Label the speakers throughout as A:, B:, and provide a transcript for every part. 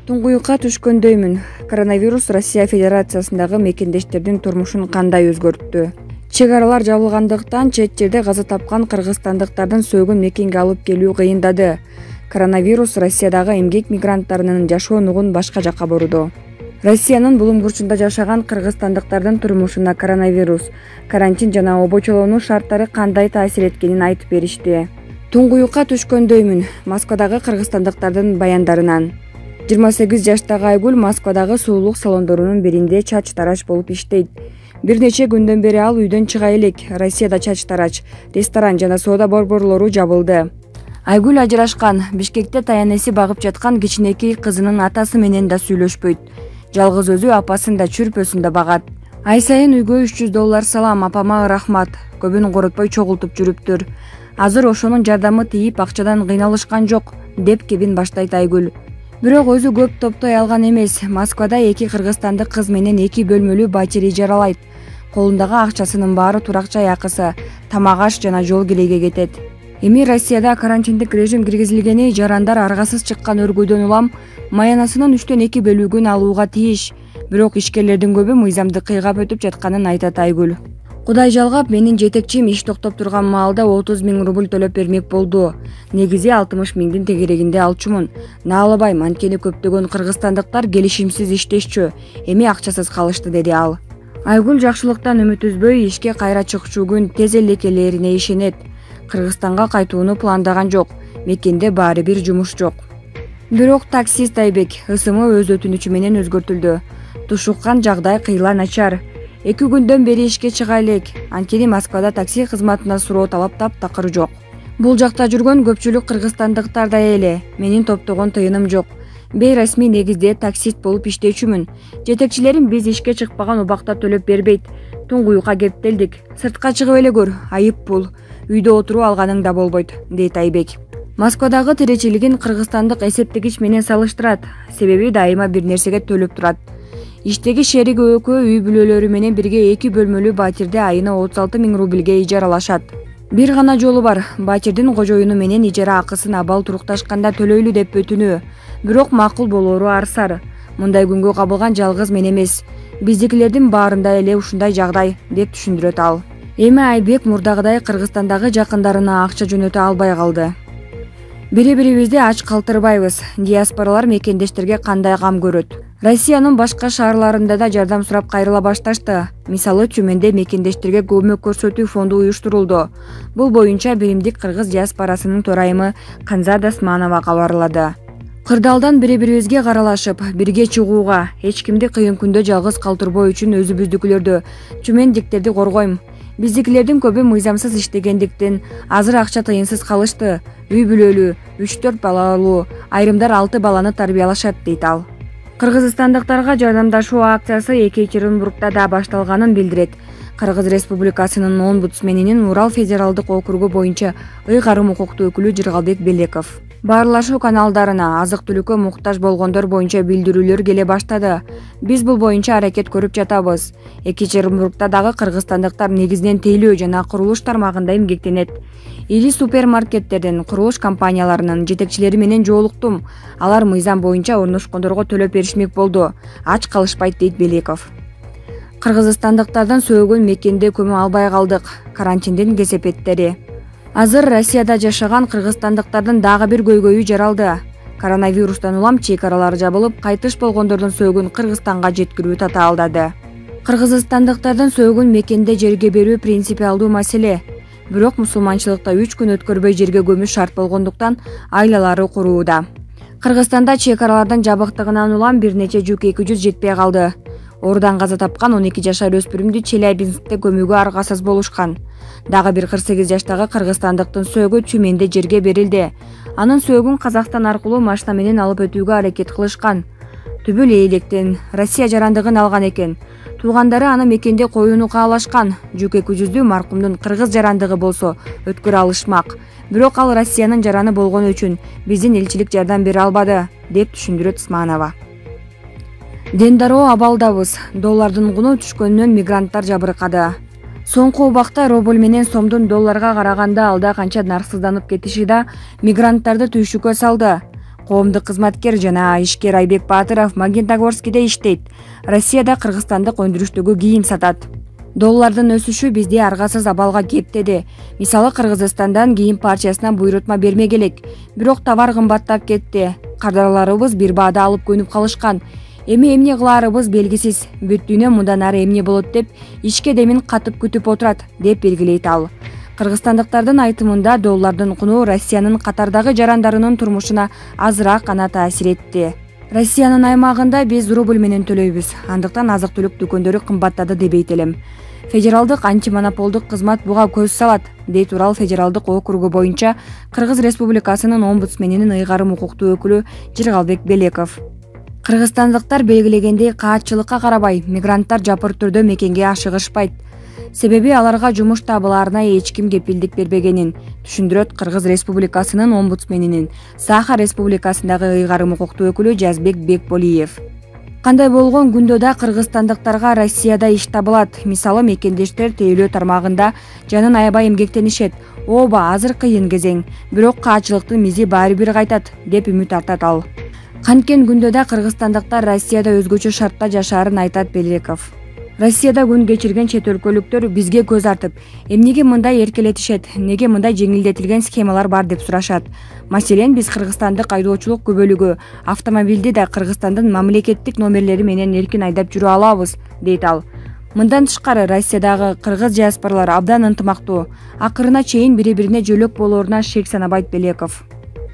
A: Туңгуюкка түшкөндөймүн. Коронавирус Россия Федерациясындагы мекендештердин турмушун кандай өзгөрттү? Чек аралар жабылгандыктан чет жерде каза тапкан кыргызстандыктардын сөөгүн мекенге алып келүү кыйындады. Коронавирус Россиядагы эмгек мигранттарынын жашоо нугун башка жакка буруду. Россиянын булуң бурчунда жашаган кыргызстандыктардын турмушуна коронавирус, карантин жана обочолонуу шарттары кандай таасир эткенин айтып беришти. Туңгуюкка түшкөндөймүн. Москвадагы кыргызстандыктардын баяндарынан. 28 жаштагы Айгүл Москвадагы суулук салондорунун биринде чач тарач болуп иштейт. Бир нече күндөн бери ал үйдөн чыга элек. Россияда чач тарач, ресторан жана соода борборлору жабылды. Айгүл ажырашкан, Бишкекте таянеси багып жаткан кичинекей кызынын атасы менен да сүйлөшпөйт. Жалгыз өзү апасын да чүрпөсүн да багат. Ай сайын үйгө $300 салам, апама рахмат. Көбүн коротпой чогултуп жүрүптүр. Азыр ошонун жардамы тийип акчадан кыйналышкан жок, деп кебин баштайт Айгүл. Бирок өзү көп топтой алган эмес. Москвада 2 кыргызстандык кыз менен 2 бөлмөлүү батир ижаралайт. Колундагы акчасынын баары турак жай акысы, тамак аш жана жол кирейге кетет. Эми Россияда карантиндик режим киргизилгени жарандар аргасыз чыккан өргөйдөн улам маянасынын 3-төн 2 бөлүгүн алууга тийиш. Бирок ишкерлердин көбү мыйзамды кыйгап өтүп жатканын айтат Айгүл. Кудай жалгап, менин жетекчим иш токтоп турган маалда 30 000 рубль төлөп бермек болду. Негизи 60 000 тегерегинде алчумун. Наалабайм, анткени көптөгөн кыргызстандыктар келишимсиз иштешчү. Эми акчасыз калышты, деди ал. Айгүл жакшылыктан үмүт үзбөй, ишке кайра чыкчу күн тез эле келерине ишенет. Кыргызстанга кайтууну пландаган жок. Мекенде баары бир жумуш жок. Бирок таксист Айбек ысымы өз өтүнүчү менен өзгөртүлдү. Тушуккан жагдай кыйла начар. 2 күндөн бери ишке чыга элек. Анткени Москвада такси кызматына суроо талап таптакыр жок. Бул жакта жүргөн көпчүлүк кыргызстандыктар да эле. Менин топтогон тыйыным жок. Бейресмий негизде таксист болуп иштечүмүн. Жетекчилерим биз ишке чыкпаган убакта төлөп бербейт. Туңгуюкка кептелдик. Сыртка чыгып эле көр, айып бул. Үйдө отуруп алганың да болбойт, дейт Айбек. Москвадагы тиричилигин кыргызстандык эсептегич менен салыштырат. Себеби дайыма бир нерсеге төлөп турат. Иштеги шериги экөө үй бүлөлөрү менен бирге 2 бөлмөлүү батирде айына 36 000 рубльге ижаралашат. Бир гана жолу бар. Батирдин кожоюну менен ижара акысын абал турукташканда төлөйлү деп өтүнүү. Бирок макул болору арсар. Мындай күнгө кабылган жалгыз мен эмес. Биздикилердин баарында эле ушундай жагдай, деп түшүндүрөт ал. Эми Айбек мурдагыдай Кыргызстандагы жакындарына акча жөнөтө албай калды. Бири-бирибизди ач калтырбайбыз. Диаспоралар мекендештерге кандай кам көрөт? Россиянын башка шаарларында да жардам сурап кайрыла башташты. Мисалы, Чүмөнде мекендештерге көмөк көрсөтүү фонду уюштурулду. Бул боюнча биримдик кыргыз диаспорасынын төрайымы Канзада Османова кабарлады. Кырдаалдан бири-бирибизге каралашып, бирге чыгууга, эч кимди кыйын күндө жалгыз калтырбоо үчүн өзүбүздүкүлөрдү, чүмендиктерди коргойм. Биздикилердин көбү мыйзамсыз иштегендиктен азыр акча тыйынсыз калышты. Үй бүлөлүү, 3-4 балалуу, айрымдар 6 баланы тарбиялашат, дейт ал. Кыргызстандыктарга жардамдашуу акциясы Екатеринбургда да башталганын билдирет. Кыргыз Республикасынын омбудсменинин Урал федералдык округу боюнча ыйгарым укуктуу өкүлү Жыргалбек Белеков. Баарлашуу каналдарына азык-түлүккө муктаж болгондор боюнча билдирүүлөр келе баштады. Биз бул боюнча аракет көрүп жатабыз. Екатеринбургда дагы кыргызстандыктар негизинен тейлөө жана курулуш тармагында эмгектенет. Ири супермаркеттердин, курулуш компанияларынын жетекчилери менен жолуктум. Алар мыйзам боюнча орношкондорго төлөп беришмек болду. Ач калышпайт, дейт Белеков. Кыргызстандыктардан сөөгөн мекенде көмө албай калдык. Карантиндин кесепеттери. Азыр Россияда жашаган кыргызстандыктардын дагы бир көйгөйү жаралды. Коронавирустан улам чек аралары жабылып, кайтыш болгондордун сөөгүн Кыргызстанга жеткирүү татаалдады. Кыргызстандыктардын сөөгүн мекенде жерге берүү принципиалдуу маселе. Бирок мусулманчылыкта 3 күн өткөрбөй жерге көмүү шарт болгондуктан айлалары курууда. Кыргызстанда чек аралардын жабыктыгынан улам бир нече жүк 200 жетпей калды. Ордан каза тапкан 12 жашар өспүрүмдү Челябинскте көмүүгө аргасыз болушкан. Дагы бир 48 жаштагы кыргызстандыктын сөөгү Чүмөнде жерге берилди. Анын сөөгүн Казакстан аркылуу машина менен алып өтүүгө аракет кылышкан. Түбү электен Россия жарандыгын алган экен. Туугандары аны мекенде коюуну каалашкан. Жүк 200-дүү маркумдун кыргыз жарандыгы болсо өткөрө алышмак. Бирок ал Россиянын жараны болгону үчүн биздин элчилик жардам бере албады, деп түшүндүрөт Османова. Дендароо абалдабыз. Доллардын куну түшкөнүнөн мигранттар жабыркады. Соңку убакта рубль менен сомдун долларга караганда алда канча нарсызданып кетиши да мигранттарды түйшүккө салды. коомдук кызматкер жана ишкер Айбек Баатыров Магнитогорскиде иштейт. Россияда кыргызстандык өндүрүштөгү кийим сатат. Доллардын өсүшү бизди аргасыз абалга кептеди. Мисалы Кыргызстандан кийим партиясына буйрутма бермек элек, бирок товар кымбаттап кетти. Кардарларыбыз бир баада алып көнүп калышкан. Эми эмне кылаарыбыз белгисиз. Бүттүнө мындан ары эмне болот деп ишке демин катып күтүп отурат, деп белгилейт ал. Кыргызстандыктардын айтымында доллардын куну Россиянын катардагы жарандарынын турмушуна азыраак гана таасир этти. Россиянын аймагында биз рубль менен төлөйбүз. Андыктан азык-түлүк дүкөндөрү кымбаттады дебейт элем. Федералдык антимонополдук кызмат буга көз салат, дейт Урал федералдык округу боюнча Кыргыз Республикасынын омбудсменинин ыйгарым укуктуу өкүлү Жыргалбек Белеков. Кыргызстандыктар белгилегендей каатчылыкка карабай, мигранттар жапыр түрдө мекенге ашыгышпайт. Себеби аларга жумуш табылаарына эч ким кепилдик бербегенин түшүндүрөт Кыргыз Республикасынын омбудсменинин Саха Республикасындагы ыйгарым укуктуу өкүлү Жазбек Бекболиев. Кандай болгон күндө да кыргызстандыктарга Россияда иш табылат. Мисалы мекендештер тейлөө тармагында жанын аябай эмгектенишет. Ооба, азыр кыйын кезең, бирок каатчылыктын мизи баары бир кайтат, деп үмүт артат ал. Канткен күндө да кыргызстандыктар Россияда өзгөчө шартта жашаарын айтат Белеков. Россияда күн кечирген чет өлкөлүктөр бизге көз артып, эмнеге мындай эркелетишет, неге мындай жеңилдетилген схемалар бар деп сурашат. Маселен, биз кыргызстандык айдоочулук күбөлүгү автомобилди да Кыргызстандын мамлекеттик номерлери менен эркин айдап жүрө алабыз, дейт ал. Мындан тышкары Россиядагы кыргыз диаспоралар абдан ынтымактуу, акырына чейин бири-бирине жөлөк болооруна шек санабайт Белеков.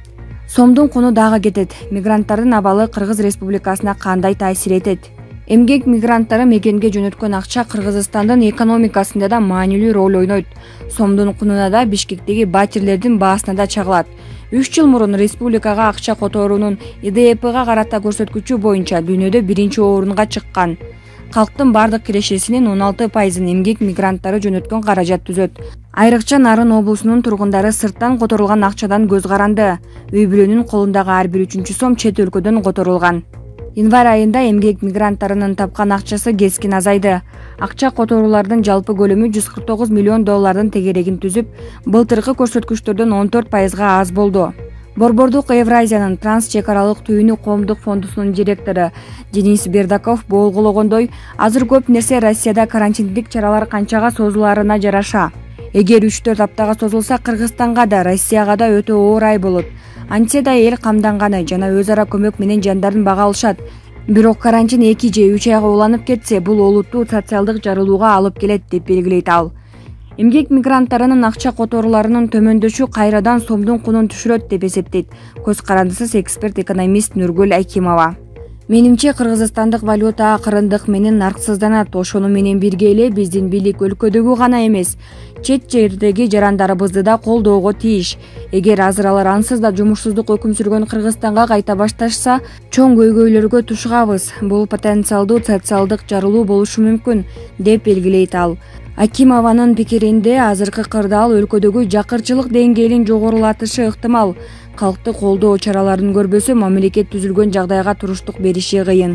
A: Сомдун куну дагы кетет. Мигранттардын абалы Кыргыз Республикасына кандай таасир этет? Эмгек мигранттары мекенге жөнөткөн акча Кыргызстандын экономикасында да маанилүү роль ойнойт. Сомдун кунуна да Бишкектеги батирлердин баасына да чагылат. 3 жыл мурун республикага акча которуунун ИДПга карата көрсөткүчү боюнча дүйнөдө 1-орунга чыккан. Калктын бардык кирешесинин 16%-ын эмгек мигранттары жөнөткөн каражат түзөт. Айрыкча Нарын облусунун тургундары сырттан которулган акчадан көз каранды. Үй бүлөнүн колундагы ар бир 3 сом чет өлкөдөн которулган. Январь айында эмгек мигранттарынын тапкан акчасы кескин азайды. Акча которуулардын жалпы көлөмү 149 миллион доллардын тегерегин түзүп, былтыркы көрсөткүчтөрдөн 14%-га аз болду. Борбордук Евразиянын транс чек аралык түйүнү коомдук фондусунун директору Денис Бердаков болгологондой, азыр көп нерсе Россияда карантиндик чаралар канчага созулаарына жараша. Эгер 3-4 аптага созулса, Кыргызстанга да, Россияга да өтө оор ай болот. Антсе да эл камданганы жана өз ара көмөк менен жандарын бага алышат. Бирок карантин 2 же 3 айга уланып кетсе, бул олуттуу социалдык жарылууга алып келет, деп белгилейт ал. Эмгек мигранттарынын акча которууларынын төмөндөшү кайрадан сомдун кунун түшүрөт деп эсептейт көз карандысыз эксперт-экономист Нургүл Айкимова. Менимче кыргызстандык валюта акырындык менен нарксызданат. Ошону менен бирге эле биздин бийлик өлкөдөгү гана эмес, чет жердеги жарандарыбызды да колдоого тийиш. Эгер азыр алар ансыз да жумушсуздук өкүм сүргөн Кыргызстанга кайта башташса, чоң көйгөйлөргө тушугабыз. Бул потенциалдуу социалдык жарылуу болушу мүмкүн, деп белгилейт ал. Акимованын пикиринде, азыркы кырдаал өлкөдөгү жакырчылык деңгээлин жогорулатышы ыктымал. Калкты колдоо чараларын көрбөсө, мамлекет түзүлгөн жагдайга туруштук бериши кыйын.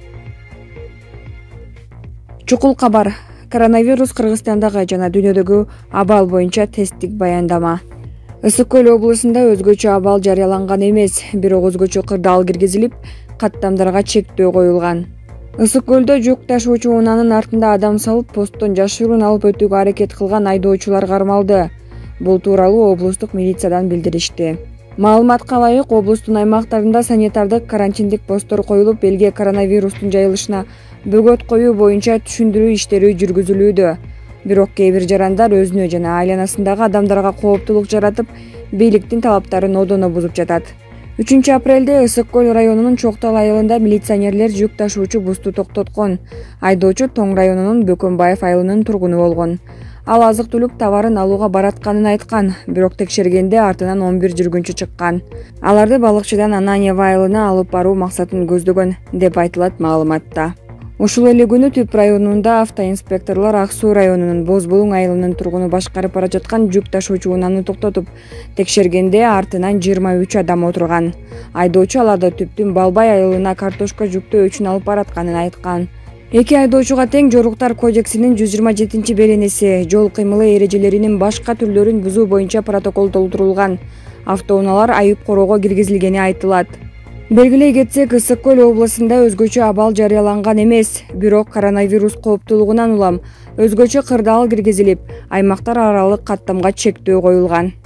A: Чукул кабар. Коронавирус Кыргызстандагы жана дүйнөдөгү абал боюнча тесттик баяндама. Ысык Көл облусунда өзгөчө абал жарыяланган эмес, бирок өзгөчө кырдаал киргизилип, каттамдарга чектөө коюлган. Ысык Көлдө жүк ташуучу унаанын артында адам салып, посттон жашыруун алып өтүүгө аракет кылган айдоочулар кармалды. Бул тууралуу облустук милициядан билдиришти. Маалыматка ылайык, облустун аймактарында санитардык карантиндик посттор коюлуп, элге коронавирустун жайылышына бөгөт коюу боюнча түшүндүрүү иштери жүргүзүлүүдө. Бирок кээ бир жарандар өзүнө жана айланасындагы адамдарга кооптулук жаратып, бийликтин талаптарын одоно бузуп жатат. 3 апрелде Ысык Көл районунун Чоктал айылында милиционерлер жүк ташуучу бусту токтоткон. Айдоочу Тоң районунун Бөкөнбаев айылынын тургуну болгон. Ал азык-түлүк товарын алууга баратканын айткан, бирок текшергенде артынан 11 жүргүнчү чыккан. Аларды балыкчыдан Ананьево айылына алып баруу максатын көздөгөн, деп айтылат маалыматта. Ушул эле күнү Түп районунда автоинспекторлор Ак Суу районунун Боз Булуң айылынын тургуну башкарып бара жаткан жүк ташуучу унааны токтотуп, текшергенде артынан 23 адам отурган. Айдоочу аларды Түптүн Балбай айылына картошка жүктөө үчүн алып баратканын айткан. Эки айдоочуга тең Жоруктар кодексинин 127-беренеси жол кыймылы эрежелеринин башка түрлөрүн бузуу боюнча протокол толтурулган. Автоунаалар айып короого киргизилгени айтылат. Белгилей кетсек, Ысык Көл облусунда өзгөчө абал жарыяланган эмес, бирок коронавирус кооптуулугунан улам өзгөчө кырдаал киргизилип, аймактар аралык каттамга чектөө коюлган.